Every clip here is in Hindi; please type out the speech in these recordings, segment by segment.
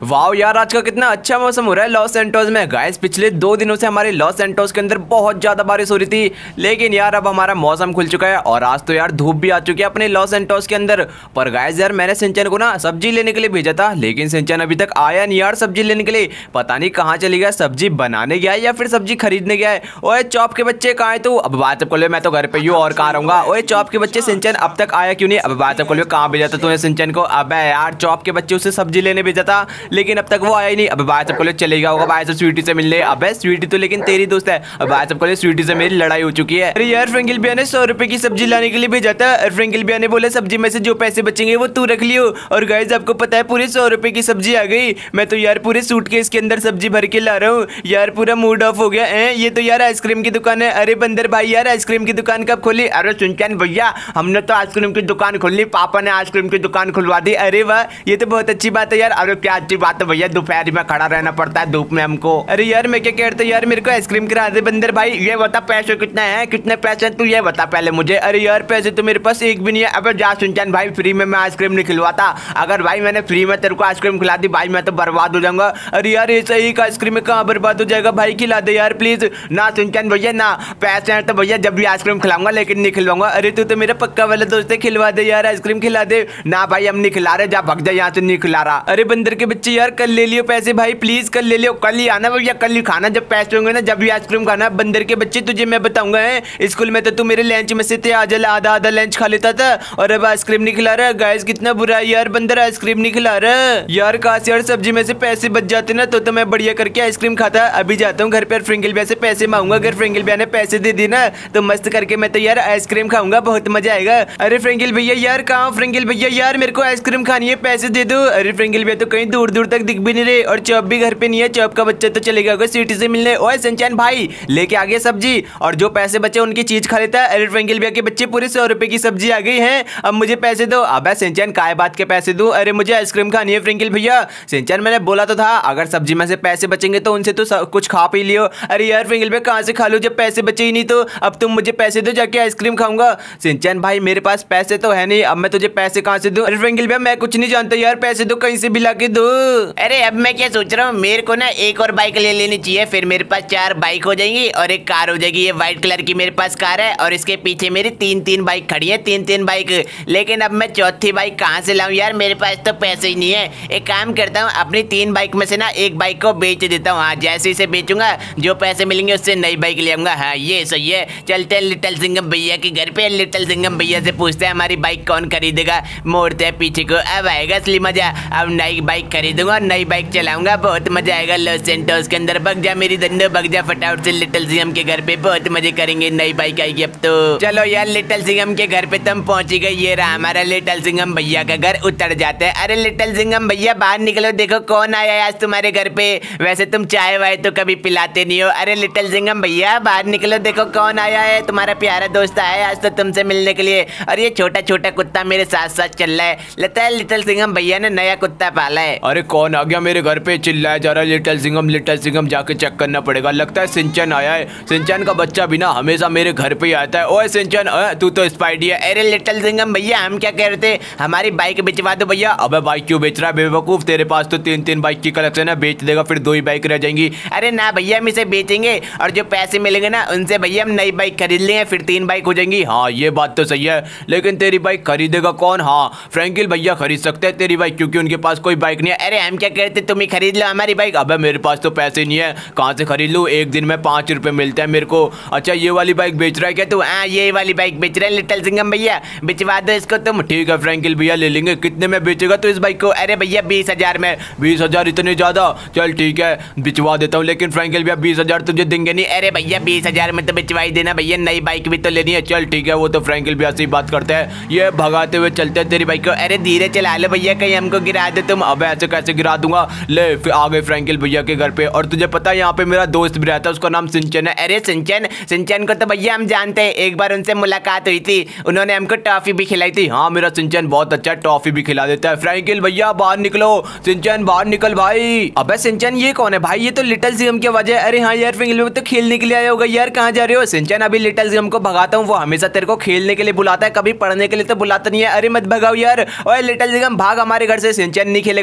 वाओ यार, आज का कितना अच्छा मौसम हो रहा है लॉस सैंटोस में। गाइस पिछले 2 दिनों से हमारे लॉस सैंटोस के अंदर बहुत ज्यादा बारिश हो रही थी, लेकिन यार अब हमारा मौसम खुल चुका है और आज तो यार धूप भी आ चुकी है अपने लॉस सैंटोस के अंदर। पर गाइस यार मैंने सिंचन को ना सब्जी लेने के लिए भेजा था, लेकिन सिंचन अभी तक आया नहीं यार सब्जी लेने के लिए। पता नहीं कहाँ चली गया, सब्जी बनाने गया है या फिर सब्जी खरीदने गया है। ओए चॉप के बच्चे कहाँ है तू? अब बात को ले, मैं तो घर पे ही हूँ और कहाँ रहूंगा। ओए चॉप के बच्चे, सिंचन अब तक आया क्यों नहीं? अब बात को ले, कहाँ भेजा था तूने सिंचन को? अब यार चॉप के बच्चे उसे सब्जी लेने भेजा था, लेकिन अब तक वो आया नहीं। अब भाई सबको चले गया होगा भाई सब स्वीटी से मिलने। अबे स्वीटी तो लेकिन तेरी दोस्त है। अब भाई सबको स्वीटी से मेरी लड़ाई हो चुकी है। अरे यार फ्रेंकिल भैया ने 100 रुपए की सब्जी लाने के लिए भेजा था और फ्रेंकिल भैया ने बोला सब्जी में से जो पैसे बचेंगे वो तू रख लियो। और गाइस आपको पता है पूरे 100 रुपए की सब्जी आ गई। मैं तो यार पूरे सूटकेस के अंदर सब्जी भर के ला रहा हूँ यार, पूरा मूड ऑफ हो गया है। ये तो यार आइसक्रीम की दुकान है। अरे बंदर भाई यार आइसक्रीम की दुकान कब खोली? अरे सुनचैन भैया हमने तो आइसक्रीम की दुकान खोल ली, पापा ने आइसक्रीम की दुकान खुलवा दी। अरे वाह, ये तो बहुत अच्छी बात है यार। अरे क्या अच्छी बात है भैया, दोपहर में खड़ा रहना पड़ता है धूप में हमको। अरे यार मैं क्या कहता यार, मेरे को आइसक्रीम खिला दे बंदर भाई। ये बता पैसे कितने हैं, कितने पैसे तू ये बता पहले मुझे। अरे यार पैसे तो मेरे पास एक भी नहीं है। अबे जा सुनचैन भाई, फ्री में मैं आइसक्रीम नहीं खिलवाता। अगर भाई मैंने फ्री में तेरे को आइसक्रीम खिला दी भाई, मैं तो बर्बाद हो जाऊंगा। अरे यार ऐसा ही आइसक्रीम में कहाँ बर्बाद हो जाएगा भाई, खिला दे यार प्लीज। ना सुनचैन भैया ना, पैसे हैं तो भैया जब भी आइसक्रीम खिलाऊंगा, लेकिन नहीं खिलवाऊंगा। अरे तू तो मेरा पक्का वाला दोस्त है, खिलवा दे यार आइसक्रीम खिला दे। ना भाई हम नहीं खिला रहे, जा भग जा यहाँ से, नहीं खिला रहा। अरे बंदर के बच्चे यार कल ले लियो पैसे भाई, प्लीज कल ले लियो। कल ही आना भैया, कल ही खाना जब पैसे होंगे ना, जब भी आइसक्रीम खाना। बंदर के बच्चे तुझे मैं बताऊंगा है, स्कूल में तो तू मेरे लंच में से आधा आधा लंच खा लेता था और अब आइसक्रीम नहीं खिला रहा। गाइस कितना बुरा है यार, बंदर आइसक्रीम नहीं खिला रहा यार। काश यार सब्जी में से पैसे बच जाते ना तो मैं बढ़िया करके आइसक्रीम खाता। अभी जाता हूँ घर पर फ्रेंकिल भैया से पैसे मांगूंगा। अगर फ्रेंकिल भैया ने पैसे दे दी ना तो मस्त करके मैं तो यार आइसक्रीम खाऊंगा, बहुत मजा आएगा। अरे फ्रेंकिल भैया यार कहाँ? फ्रेंकिल भैया यार मेरे को आइसक्रीम खानी है, पैसे दे दो। अरे फ्रेंकिल भैया तो कहीं दूर दूर तक दिख भी नहीं रहे और चौप भी घर पे नहीं है। चौप का बच्चा तो चले गया सिटी से मिलने। ओए सनचैन भाई लेके आ गए सब्जी, और जो पैसे बचे उनकी चीज खा लेता है। अरे फ्रेंकिल भैया के बच्चे पूरे 100 रुपए की सब्जी आ गई है, अब मुझे पैसे दो। अबे सनचैन काय बात के पैसे दूं? अरे मुझे आइसक्रीम खानी है फ्रेंकिल भैया। सनचैन मैंने बोला तो था अगर सब्जी में से पैसे बचेंगे तो उनसे तो कुछ खा पी लियो। अरे यार फ्रेंकिल भैया कहाँ से खा लो जब पैसे बचे ही नहीं, तो अब तुम मुझे पैसे दो, जाके आइसक्रीम खाऊंगा। सनचैन भाई मेरे पास पैसे तो है नहीं, अब मैं तुझे पैसे कहाँ से दूं? अरे फ्रेंकिल भैया मैं कुछ नहीं जानता यार, पैसे दो कहीं से भी ला के दो। अरे अब मैं क्या सोच रहा हूँ, मेरे को ना एक और बाइक ले लेनी चाहिए, फिर मेरे पास 4 बाइक हो जाएंगी और एक कार हो जाएगी। ये व्हाइट कलर की मेरे पास कार है और इसके पीछे मेरी 3-3 बाइक खड़ी है, 3-3 बाइक। लेकिन अब मैं चौथी बाइक कहाँ से लाऊं यार, मेरे पास तो पैसे ही नहीं है। एक काम करता हूँ, अपनी 3 बाइक में से ना एक बाइक को बेच देता हूँ। हाँ जैसे इसे बेचूंगा जो पैसे मिलेंगे उससे नई बाइक ले आऊंगा। हाँ ये सही है। चलते हैं लिटिल सिंघम भैया के घर पे, लिटिल सिंघम भैया से पूछते हैं हमारी बाइक कौन खरीदेगा। मोड़ते हैं पीछे को, अब आएगा असली मजा। अब नई बाइक खरीदूंगा, नई बाइक चलाऊंगा, बहुत मजा आएगा लॉस सैंटोस के अंदर। भग जा मेरी धंधो, भग जा फटाफट से लिटिल सिंघम के घर पे, बहुत मजे करेंगे, नई बाइक आएगी अब तो। चलो यार लिटिल सिंघम के घर पे तुम पहुंची गई, ये रहा हमारा लिटिल सिंघम भैया का घर। उतर जाते हैं। अरे लिटिल सिंघम भैया बाहर निकलो, देखो कौन आया है आज तुम्हारे घर पे। वैसे तुम चाय वाय तो कभी पिलाते नहीं हो। अरे लिटिल सिंघम भैया बाहर निकलो, देखो कौन आया है, तुम्हारा प्यारा दोस्त आया है आज तो तुमसे मिलने के लिए। और ये छोटा छोटा कुत्ता मेरे साथ साथ चल रहा है, लगता है लिटिल सिंघम भैया ने नया कुत्ता पाला है। अरे कौन आ गया मेरे घर पे? चिल्लाया जा रहा है लिटिल सिंघम, जाके चेक करना पड़ेगा। लगता है सिंचन आया है। सिंचन का बच्चा भी ना हमेशा मेरे घर पे ही आता है। ओए सिंचन तू तो स्पाइडी है। अरे लिटिल सिंघम भैया हम क्या कह रहे थे, हमारी बाइक बेचवा दो भैया। अबे बाइक क्यों बेच रहा है बेवकूफ? तेरे पास तो 3-3 बाइक की कलेक्शन है, बेच देगा फिर 2 ही बाइक रह जाएंगी। अरे ना भैया हम इसे बेचेंगे और जो पैसे मिलेंगे ना उनसे भैया हम नई बाइक खरीद लेंगे, फिर 3 बाइक हो जाएंगी। हाँ ये बात तो सही है, लेकिन तेरी बाइक खरीदेगा कौन? हाँ फ्रैंकिल भैया खरीद सकते हैं तेरी बाइक, क्योंकि उनके पास कोई बाइक नहीं है। अरे हम क्या कहते, तुम ही खरीद लो हमारी बाइक। अबे मेरे पास तो पैसे नहीं है, कहाँ से खरीद लूँ? एक दिन में 5 रुपए मिलते हैं मेरे को। अच्छा ये वाली बाइक बेच रहा है क्या तू? हाँ ये वाली बाइक बेच रहा है लिटिल सिंघम भैया, बिचवा दो इसको तुम। ठीक है फ्रैंकिल भैया ले लेंगे। कितने में बेचेगा तो इस बाइक को? अरे भैया 20,000 में। 20,000 इतने ज्यादा? चल ठीक है बिचवा देता हूँ, लेकिन फ्रैंकिल भैया 20,000 तुझे देंगे नहीं। अरे भैया 20,000 में तो बिचवा ही देना भैया, नई बाइक भी तो लेनी है। चल ठीक है, वो तो फ्रैंकिल भैया से ही बात करते हैं। ये भगाते हुए चलते हैं तेरी बाइक को। अरे धीरे चला लो भैया, कहीं हमको गिरा दो तुम। अब ऐसे कैसे गिरा दूंगा? ले फिर आ गए फ्रैंकिल भैया के घर पे। और तुझे पता है यहाँ पे मेरा दोस्त भी रहता है, उसका नाम सिंचन है। अरे सिंचन को तो भैया हम जानते हैं, एक बार उनसे मुलाकात हुई थी, उन्होंने हमको टॉफी भी खिलाई थी। हाँ मेरा सिंचन बहुत अच्छा टॉफी भी खिला देता है। फ्रैंकिल भैया बाहर निकलो, सिंचन बाहर निकल भाई। अबे सिंचन ये कौन है भाई? ये तो लिटिल सिंघम की आवाज है। अरे हाँ यार फ्रैंकिल भैया तो खेलने के लिए आया होगा यार, कहाँ जा रहे हो? सिंचन अभी लिटिल सिंघम को भगाता हूँ, वो हमेशा तेरे को खेलने के लिए बुलाता है, कभी पढ़ने के लिए तो बुलाता नहीं है। अरे मत भगाओ यार। ओए लिटिल सिंघम भाग हमारे घर से, सिंचन नहीं खेलेगा तेरे साथ।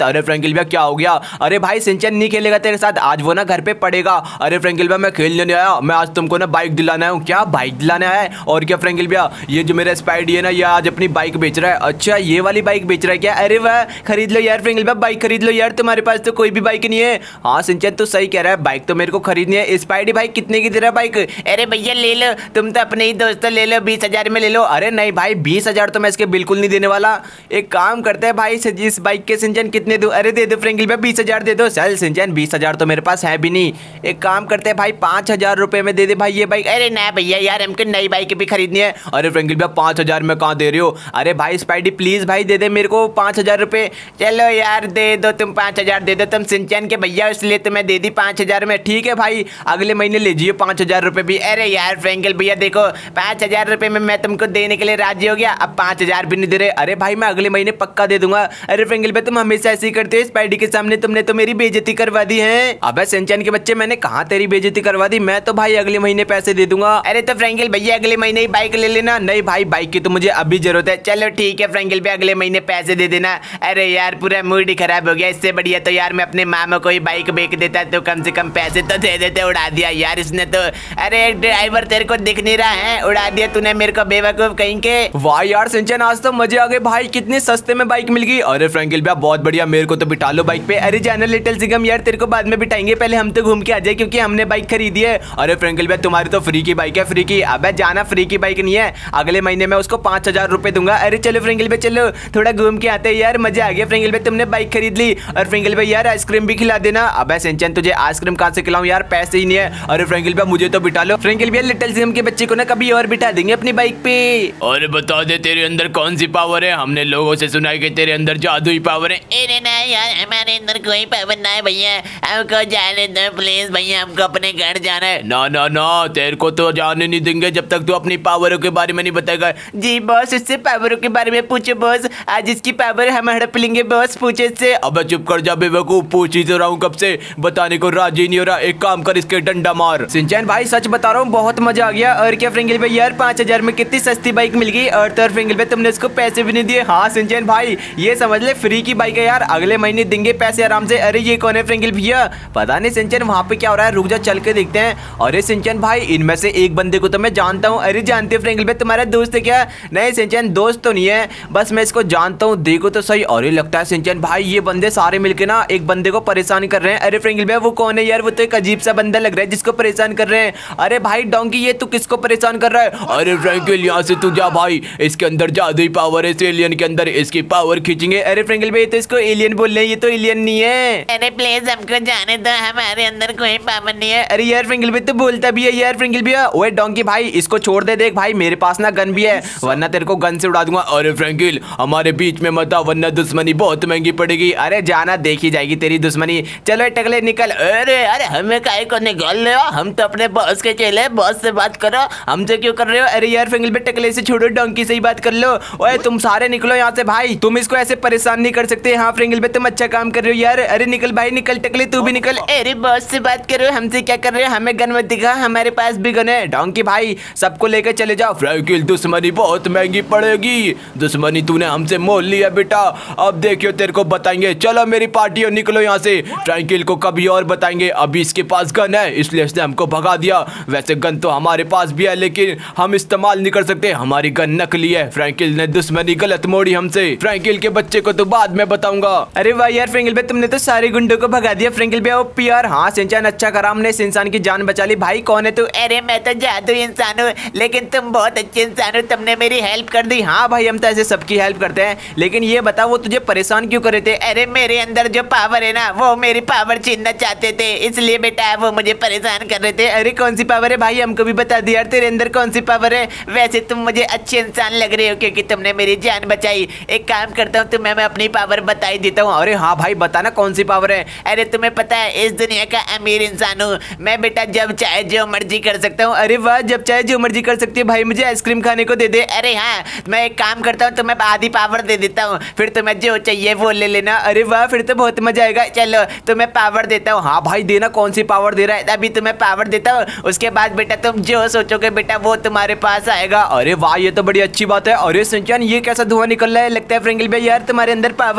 अरे फ्रैंकलिन भैया क्या हो गया? अरे भाई सिंचन नहीं खेलेगा तेरे साथ, आज वो ना घर पे पड़ेगा। अरे फ्रैंकलिन भैया मैं खेलने नहीं आया, मैं आज तुमको ना बाइक दिलाना हूँ। क्या बाइक दिलाना है? और क्या फ्रैंकलिन भैया, ये जो मेरा स्पाइडी है ना, ये आज अपनी बाइक बेच रहा है। अच्छा ये वाली बाइक बेच रहा है क्या? अरे वाह, खरीद लो यार फ्रैंकलिन भैया, बाइक खरीद लो यार, तुम्हारे पास तो कोई भी बाइक नहीं है। हाँ सिंचन तो सही कह रहा है, बाइक तो मेरे को खरीदनी है। स्पाइडी भाई कितने की दे रहा है बाइक? अरे भैया ले लो, तुम तो अपने ही दोस्तों, ले लो 20,000 में ले लो। अरे नहीं भाई 20,000 तो मैं इसके बिल्कुल नहीं देने वाला। एक काम करते हैं भाई, इस बाइक के सिंचन कितने दूं? अरे दे दो फ्रैंकलिन भाई 20,000 दे दो। चल सिंचन 20,000 तो मेरे पास है भी नहीं, एक काम करते हैं भाई 5,000 रुपए में दे दे भाई ये बाइक। अरे ना भैया यार, हमको नई बाइक भी खरीदनी है। अरे फ्रैंकलिन भाई 5,000 में कहाँ दे रहे हो? अरे भाई स्पाइडी प्लीज भाई दे दे मेरे को 5,000 रुपए। चलो यार दे दो, तुम 5,000 दे दो, तुम सिंचन के भैया इसलिए तुम्हें दे दी 5,000 में। ठीक है भाई, अगले महीने ले जाइए 5,000 रुपए भी। अरे यार फ्रैंकल भैया देखो, 5,000 रुपए में मैं तुमको देने के लिए राजी हो गया, अब 5,000 भी नहीं दे रहे। अरे भाई मैं अगले महीने पक्का दे दूंगा। अरे फ्रैंकलिन भाई तुम हमेशा ऐसे ही करते हो, स्पाइडी के सामने तुमने तो मेरी बेइज्जती करवा दी है। अबे सिंचन के बच्चे, मैंने कहा तेरी बेइज्जती करवा दी? मैं तो भाई अगले महीने पैसे दे दूंगा। अरे तो फ्रैंकल भैया अगले महीने ही बाइक ले लेना। नहीं भाई बाइक की तो मुझे अभी जरूरत है। चलो ठीक है फ्रैंकल भैया, अगले महीने पैसे दे देना। अरे यार पूरा मूड ही खराब हो गया, इससे बढ़िया तो यार मैं अपने मामा को ही बाइक बेच देता, तो कम से कम पैसे तो दे देते। उड़ा दिया यार इसने तो। अरे ड्राइवर तेरे को दिख नहीं रहा है, उड़ा दिया तूने मेरे को बेवकूफ कहीं के। वाह यार सिंचन आज तो मजे आ गए भाई, कितने सस्ते में बाइक मिल गई। अरे फ्रैंकलिन भैया बहुत बढ़िया, मेरे को तो बिठा लो बाइक पे। अरे जाना लिटिल सिंघम यार, तेरे को बाद में बिठाएंगे, पहले हम तो घूम के आ जाए क्योंकि हमने बाइक खरीदी है। अरे फ्रैंकलिन भैया तुम्हारी तो फ्री की बाइक है, फ्री की। अबे जाना, फ्री की बाइक नहीं है, अगले महीने मैं उसको 5,000 रुपए दूंगा। अरे चलो फ्रैंकलिन भैया चलो थोड़ा घूम के आते हैं यार, मजा आ गया। फ्रैंकलिन भैया तुमने बाइक खरीद ली, और फ्रैंकलिन भैया यार आइसक्रीम भी खिला देना। अबे सिंचन तुझे आइसक्रीम कहाँ से खिलाऊं यार, पैसे ही नहीं है। अरे फ्रैंकलिन भैया मुझे तो बिठा लो। फ्रैंकलिन भैया लिटिल सिंघम के बच्चे को ना कभी और बिठा देंगे अपनी बाइक पे। और बता दे तेरे अंदर कौन सी पावर है? हमने लोगों से सुना है कि तेरे अंदर जादुई पावर है। अरे ना यार, हमारे अंदर कोई पावर ना है भैया, हमको जाने दो प्लीज भैया, हमको अपने घर जाना है। ना ना ना, तेरे को तो जाने नहीं देंगे जब तक तू अपनी पावरों के बारे में नहीं बताएगा। जी बॉस, इससे पावरों के बारे में पूछो बॉस, आज इसकी पावर हम हड़प लेंगे बॉस, पूछे इससे। अबे चुप कर जा बेवकूफ, पूछ ही तो रहा हूँ कब से, बताने को राजी नहीं हो रहा। एक काम कर, इसके डंडा मार। सिंचन भाई सच बता रहा हूँ बहुत मजा आ गया। और क्या फ्रैंकलिन भाई यार 5,000 में कितनी सस्ती बाइक मिल गई। और तो फ्रैंकलिन भाई तुमने इसको पैसे भी नहीं दिए। हाँ सिंचन भाई ये समझ ले फ्री की बाइक है यार, अगले महीने देंगे पैसे आराम से। अरे ये कौन है फ्रैंकलिन भैया? पता नहीं सिंचन वहाँ पे क्या हो रहा है, रुक जा चल के देखते हैं। अरे सिंचन भाई इनमें से एक बंदे को तो मैं जानता हूँ। अरे जानते हो फ्रैंकलिन भाई तुम्हारा दोस्त है क्या? नहीं सिंचन दोस्त तो नहीं है, बस मैं इसको जानता हूँ, देखो तो सही। अरे लगता है सिंचन भाई ये बंदे सारे मिलके ना एक बंदे को परेशान कर रहे हैं। अरे फ्रैंकलिन भाई वो कौन है यार? वो तो एक अजीब सा बंदा लग रहा है जिसको परेशान कर रहे हैं। अरे भाई डोंकी ये तू किसको परेशान कर रहा है? अरे फ्रैंकलिन यहाँ से तू जा भाई, इसके अंदर जादुई पावर है, इस एलियन के अंदर इसकी पावर खींचेंगे। अरे फ्रैंकलिन भाई तो इसको एलियन बोल रहे हैं, ये तो एलियन नहीं है। अरे प्लीज हमको जाने दो, हमारे अंदर कोई पावर नहीं है। अरे यार फ्रैंकलिन भाई तो बोलता भी है यार फ्रैंकलिन भैया। ओए डोंकी भाई इसको छोड़ दे, देख भाई मेरे पास ना गन भी है, वरना तेरे को गन से उड़ा दूंगा। अरे फ्रैंकलिन हमारे बीच में मत आ, वरना दुश्मनी बहुत महंगी पड़ेगी। अरे जाना, देखी जाएगी तेरी दुश्मनी। चलो टकले निकल। अरे अरे हमें काहे को निकाल रहे हो? हम तो अपने बॉस के चेले, बॉस से बात करो, हमसे क्यों कर रहे हो? अरे यार फ्रैंकलिन भाई टकले से छोड़ो, डोंकी से ही बात कर लो। ओए तुम सारे निकलो यहाँ से भाई, तुम इसको ऐसे परेशान नहीं कर सकते। हाँ फ्रैंकलिन भाई तुम अच्छा काम कर रहे हो यार। अरे निकल भाई निकल, टकले तू भी निकल। अरे बॉस से बात करो, हमसे क्या कर रहे हो? हमें गन मत दिखा, हमारे पास भी गन है। डोंकी भाई सबको लेकर चले जाओ। फ्रैंकलिन दुश्मनी बहुत महंगी पड़ेगी, दुश्मनी तूने हमसे मोल लिया बेटा, अब देखियो तेरे को बताएंगे। चलो मेरी पार्टियों निकलो यहाँ से, फ्रैंकलिन को कभी और बताएंगे। अभी इसके पास गन है इसलिए इसने हमको भगा दिया, वैसे गन तो हमारे पास भी है लेकिन हम इस्तेमाल नहीं कर सकते, हमारी गन नकली है। फ्रैंकलिन ने दुश्मनी गलत मोड़ी हमसे, फ्रैंकलिन के बच्चे को तो बाद में बताऊंगा। अरे वाह यार फ्रैंकलिन भाई तुमने तो सारे गुंडों को भगा दिया। फ्रैंकलिन भाई ओपी यार। हाँ सिंचन अच्छा करा, हमने इस इंसान की जान बचा ली। भाई कौन है तू? अरे मैं तो जादू इंसान हूँ, लेकिन तुम बहुत अच्छे इंसान हो, तुमने मेरी हेल्प कर दी। हाँ भाई हम तो ऐसे सबकी हेल्प करते हैं, लेकिन ये बता वो तुझे परेशान क्यों कर रहे थे? अरे मेरे अंदर जो पावर है ना, वो मेरी पावर छीनना चाहते थे, इसलिए बेटा वो मुझे परेशान कर रहे थे। अरे कौन सी पावर है भाई, हमको भी बता दिया यार, तेरे अंदर कौन सी पावर है? वैसे तुम मुझे अच्छे इंसान लग रहे हो क्योंकि तुमने मेरी जान बचाई। एक काम करता हूँ, तुम्हें मैं अपनी पावर बता ही देता हूँ। अरे हाँ भाई बताना कौन सी पावर है? अरे तुम्हें पता है इस दुनिया का अमीर इंसान हूँ मैं बेटा, जब चाहे जो मर्जी कर सकता हूँ। अरे वाह जब चाहे जो मर्जी कर सकती है भाई, मुझे आइसक्रीम खाने को दे दे। अरे हाँ मैं एक काम करता हूँ, तुम्हें आधी पावर दे देता हूँ, फिर तुम्हें जो चाहिए वो ले लेना। अरे वाह फिर तो बहुत मजा आएगा। चलो तुम्हें पावर देता हूँ। हाँ भाई देना, कौन सी पावर दे रहा है? अभी तुम्हें पावर देता हूँ, उसके बाद बेटा तुम जो सोचोगे बेटा वो तुम्हारे पास आएगा। अरे वाह ये तो बड़ी अच्छी बात है। अरे सिंचन ये कैसा धुआं निकल रहा है? लगता है फ्रैंकलिन भाई यार तुम्हारे अंदर पावर आ रही है।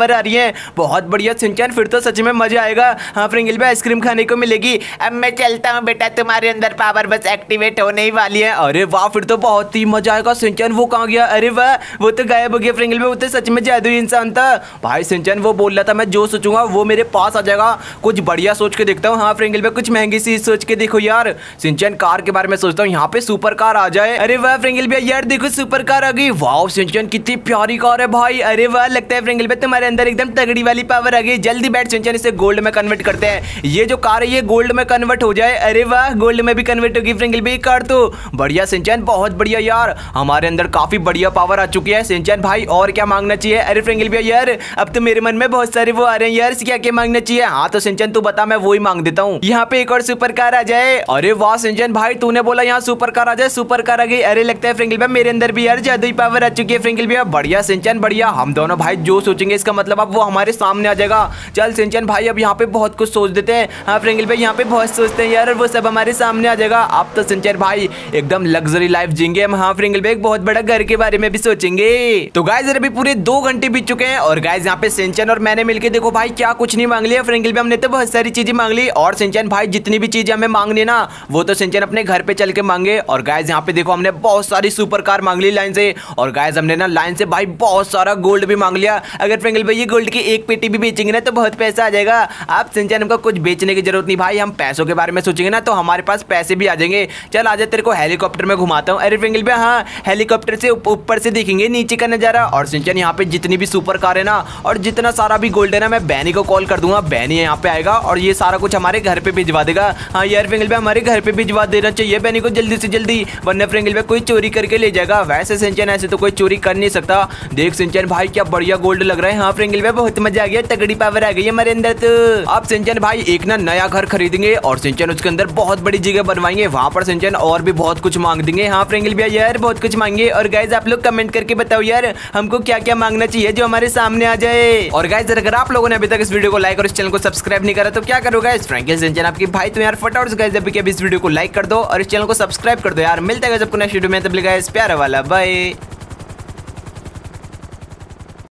हैं। बहुत बढ़िया सिंचन, फिर तो सच में मजा आएगा। हाँ फ्रिंगल भाई आइसक्रीम खाने को मिलेगी। अब मैं चलता हूँ बेटा, तुम्हारे अंदर पावर बस एक्टिवेट होने ही वाली है। अरे वाह, फिर तो बहुत ही मजा आएगा। सिंचन वो कहाँ गया? अरे वाह, वो तो गायब हो गया फ्रिंगल भाई, वो तो सच में जादुई इंसान था। भाई सिंचन वो बोल रहा था मैं जो सोचूंगा वो मेरे पास आ जाएगा। कुछ बढ़िया सोच के देखता हूँ। हाँ फ्रिंगल भाई कुछ महंगी सी सोच के देखो यार। सिंचन कार के बारे में सोचता हूँ, यहाँ पे सुपर कार आ जाए। अरे वाह फ्रिंगल भाई यार देखो सुपर कार आ गई। वाह सिंचन कितनी प्यारी कार है भाई। अरे वाह, लगता है फ्रिंगल भाई तुम्हारे अंदर एकदम तगड़ी वाली पावर आ गई। जल्दी बैठ सिंचन, इसे गोल्ड में कन्वर्ट करते हैं। ये जो कार है ये गोल्ड में कन्वर्ट हो जाए। अरे वाह, गोल्ड में भी कन्वर्ट होगी फ्रिंगल भाई कार तो। बढ़िया सिंचन, बहुत बढ़िया यार, हमारे अंदर काफी बढ़िया पावर आ चुकी है। सिंचन भाई और क्या मांगना चाहिए? अरे फ्रिंगल भाई यार अब तो मेरे मन में बहुत सारे वो आ रहे हैं यार, क्या क्या मांगना चाहिए? हाँ तो सिंचन तू बता, मैं वो ही मांग देता हूँ। यहाँ पे एक और सुपर कार आ जाए। अरे वाह सिंचन भाई, तूने बोला यहाँ सुपर कार आ जाए, सुपर कार आ गई। अरे लगता है फ्रिंगल भाई मेरे अंदर भी यार जादुई पावर आ चुकी है फ्रिंगल भाई। बढ़िया सिंचन बढ़िया, हम दोनों भाई जो सोचेंगे इसका मतलब अब वो हमारे सामने आ जाएगा। चल सिंचन भाई अब यहाँ पे बहुत कुछ सोच देते हैं। हाँ फ्रिंगल भाई यहाँ पे बहुत सोचते हैं यार, और वो सब हमारे सामने आ जाएगा। अब तो सिंचन भाई एकदम लग्जरी लाइफ जीएंगे हम। हाँ फ्रिंगल भाई बहुत बड़ा घर के बारे में भी सोचेंगे। तो गाइस अभी पूरे 2 घंटे बीत चुके हैं और गाइस यहाँ पे सिंचन और मैंने मिलके देखो भाई क्या कुछ नहीं मांग लिया। फ्रिंगल भाई हमने तो बहुत सारी चीजें मांग ली, और सिंचन भाई जितनी भी चीजें हमें मांगनी ना वो तो सिंचन अपने घर पे चल के मांगे। और गाइस यहाँ पे देखो हमने बहुत सारी सुपर कार मांग ली लाइन से, और गाइस हमने ना लाइन से भाई बहुत सारा गोल्ड भी मांग लिया। अगर फ्रिंगल भाई ये गोल्ड की एक पेटी भी बेचेंगे ना तो बहुत पैसा आ जाएगा। आप सिंचन हमको कुछ बेचने की जरूरत नहीं भाई, हम पैसों के बारे में सोचेंगे ना तो हमारे पास पैसे भी आ जाएंगे। चल आजा तेरे को हेलीकॉप्टर में घुमाता हूँ। अरे फ्रिंगल भाई हाँ, हेलीकॉप्टर से ऊपर से देखेंगे नीचे का नजारा। और सिंचन यहाँ पे जितनी भी सुपर कार है ना और जितना सारा भी गोल्ड है ना, मैं बैनी को कॉल कर दूंगा, बैनी यहाँ पे आएगा और ये सारा कुछ हमारे घर पे भिजवा देगा। हाँ यार फ्रिंगल भाई हमारे घर पे भिजवा देना चाहिए बैनी को जल्दी से जल्दी, वरना फ्रिंगल भाई कोई चोरी करके ले जाएगा। वैसे सिंचन ऐसे तो कोई चोरी कर नहीं सकता। देख सिंचन भाई क्या बढ़िया गोल्ड लग रहा है। हाँ फ्रिंगल भाई बहुत मजा आ गया, तगड़ी पावर आ गई हमारे अंदर। तो अब सिंचन भाई एक ना नया घर खरीदेंगे और सिंचन उसके अंदर बहुत बड़ी जगह बनवाएंगे, वहां पर सिंचन और भी बहुत कुछ मांग देंगे। हाँ फ्रिंगल भाई यार बहुत कुछ मांगे। और गाइज आप लोग कमेंट करके बताओ यार हमको क्या क्या मांगना चाहिए जो हमारे सामने आ जाए। और गाइज अगर आप लोगों ने अभी तक इस वीडियो को लाइक और इस चैनल को सब्सक्राइब नहीं करा तो क्या करोगे? फ्रैंकल सिंचन आपकी भाई, तो यार फटाफट से गाइज अभी के इस वीडियो को लाइक कर दो और इस चैनल को सब्सक्राइब कर दो यार। मिलता है सबको नेक्स्ट वीडियो में, तब गाइज प्यारा वाला बाय।